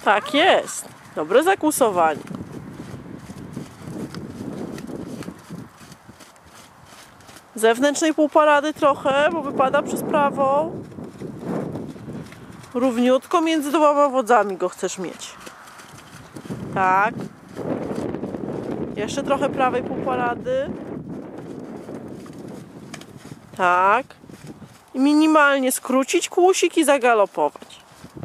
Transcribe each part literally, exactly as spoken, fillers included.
Tak jest. Dobre zakłusowanie. Zewnętrznej półparady trochę, bo wypada przez prawą. Równiutko między dwoma wodzami go chcesz mieć. Tak. Jeszcze trochę prawej półparady. Tak. I minimalnie skrócić kłusik i zagalopować.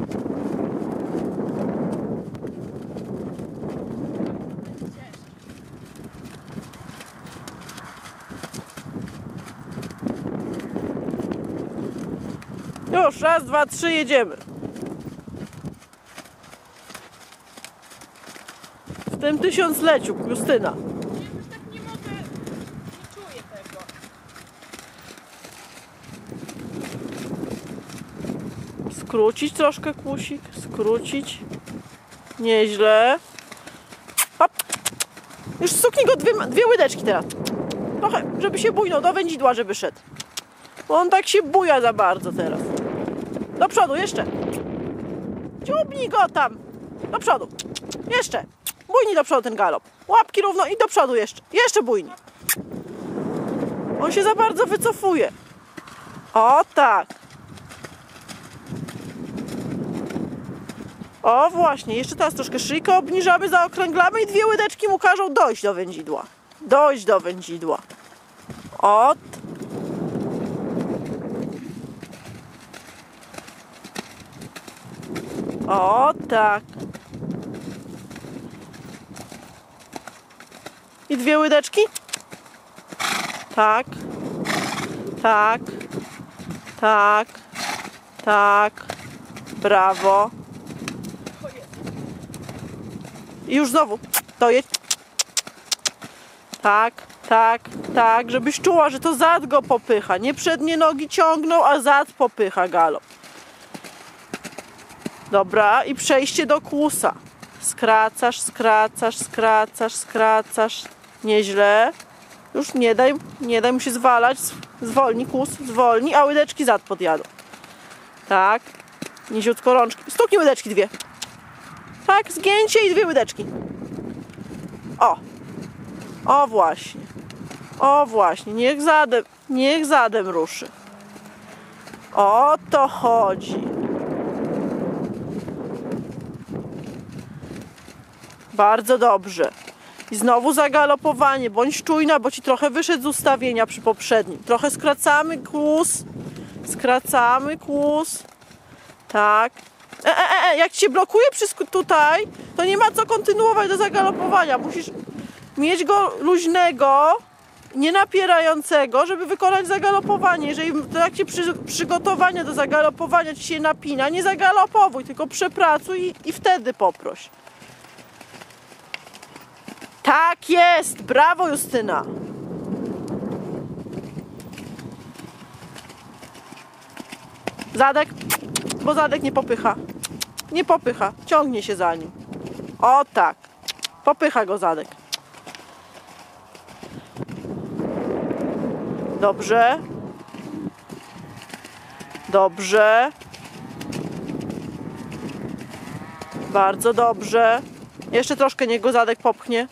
Już, raz, dwa, trzy, jedziemy. W tym tysiącleciu, Justyna. Ja już tak nie mogę, nie czuję tego. Skrócić troszkę kłusik, skrócić. Nieźle. Hop. Już stuknij go dwie, dwie łydeczki teraz. Trochę, żeby się bujnął, do wędzidła, żeby szedł. Bo on tak się buja za bardzo teraz. Do przodu, jeszcze. Dziubnij go tam. Do przodu. Jeszcze. Bujnij do przodu ten galop. Łapki równo i do przodu jeszcze. Jeszcze bujnij. On się za bardzo wycofuje. O tak. O właśnie, jeszcze teraz troszkę szyjkę obniżamy, zaokrąglamy i dwie łydeczki mu każą dojść do wędzidła. Dojść do wędzidła. Ot. O tak. I dwie łydeczki? Tak. Tak. Tak. Tak. Brawo. I już znowu. To jedź. Tak, tak, tak. Żebyś czuła, że to zad go popycha. Nie przednie nogi ciągną, a zad popycha galop. Dobra, i przejście do kłusa. Skracasz, skracasz, skracasz, skracasz. Nieźle. Już nie daj, nie daj mu się zwalać. Zwolni kłus, zwolni, a łydeczki zad podjadą. Tak. Niziutko rączki. Stuknij łydeczki dwie. Tak, zgięcie i dwie łydeczki. O. O właśnie. O właśnie. Niech zadem, niech zadem ruszy. O to chodzi. Bardzo dobrze. I znowu zagalopowanie. Bądź czujna, bo ci trochę wyszedł z ustawienia przy poprzednim. Trochę skracamy kłus. Skracamy kłus. Tak. E, e, e, jak ci się blokuje wszystko tutaj, to nie ma co kontynuować do zagalopowania. Musisz mieć go luźnego, nie napierającego, żeby wykonać zagalopowanie. Jeżeli w trakcie przy, przygotowania do zagalopowania ci się napina, nie zagalopowuj, tylko przepracuj i, i wtedy poproś. Tak jest! Brawo, Justyna! Zadek, bo zadek nie popycha. Nie popycha, ciągnie się za nim. O tak. Popycha go zadek. Dobrze. Dobrze. Bardzo dobrze. Jeszcze troszkę niech go zadek popchnie.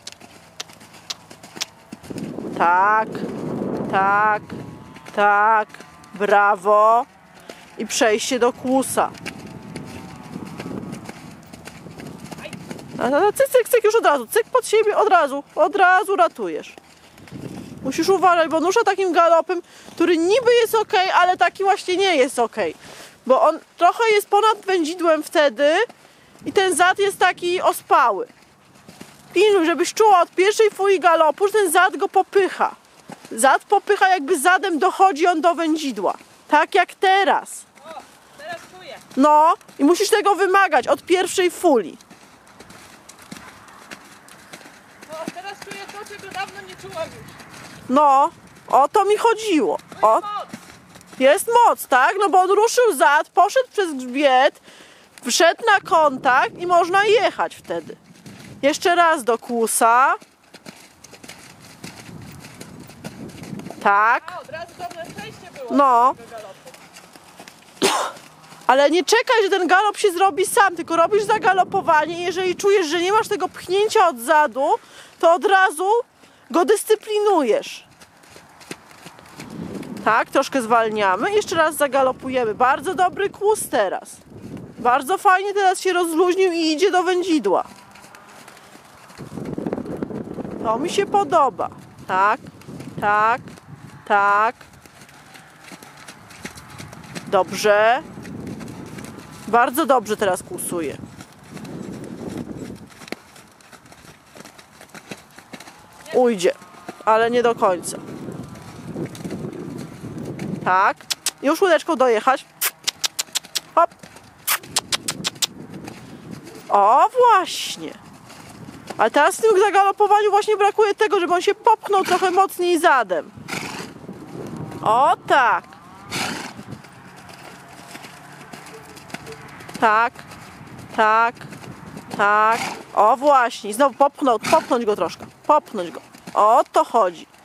Tak. Tak. Tak. Brawo. I przejście do kłusa. A cyk, cyk, cyk, już od razu. Cyk pod siebie, od razu. Od razu ratujesz. Musisz uważać, bo nusza takim galopem, który niby jest ok, ale taki właśnie nie jest ok. Bo on trochę jest ponad wędzidłem wtedy i ten zad jest taki ospały. Pilnuj, żebyś czuła od pierwszej fuli galopu, że ten zad go popycha. Zad popycha, jakby zadem dochodzi on do wędzidła. Tak jak teraz. O, teraz czuję. No i musisz tego wymagać od pierwszej fuli. No, teraz czuję to, czego dawno nie czułam już. No, o to mi chodziło. O, Moc. jest moc, tak? No bo on ruszył zad, poszedł przez grzbiet, wszedł na kontakt i można jechać wtedy. Jeszcze raz do kłusa. Tak. A, od razu dobre przejście było. No. Ale nie czekaj, że ten galop się zrobi sam, tylko robisz zagalopowanie. Jeżeli czujesz, że nie masz tego pchnięcia od zadu, to od razu go dyscyplinujesz. Tak, troszkę zwalniamy. Jeszcze raz zagalopujemy. Bardzo dobry kłus teraz. Bardzo fajnie teraz się rozluźnił i idzie do wędzidła. To mi się podoba. Tak, tak, tak. Dobrze. Bardzo dobrze teraz kłusuje. Ujdzie, ale nie do końca. Tak. Już łódeczką dojechać. Hop. O, właśnie. Ale teraz w tym zagalopowaniu właśnie brakuje tego, żeby on się popchnął trochę mocniej zadem. O, tak. Tak, tak, tak. O właśnie, znowu popchnął, popchnąć go troszkę. Popchnąć go. O to chodzi.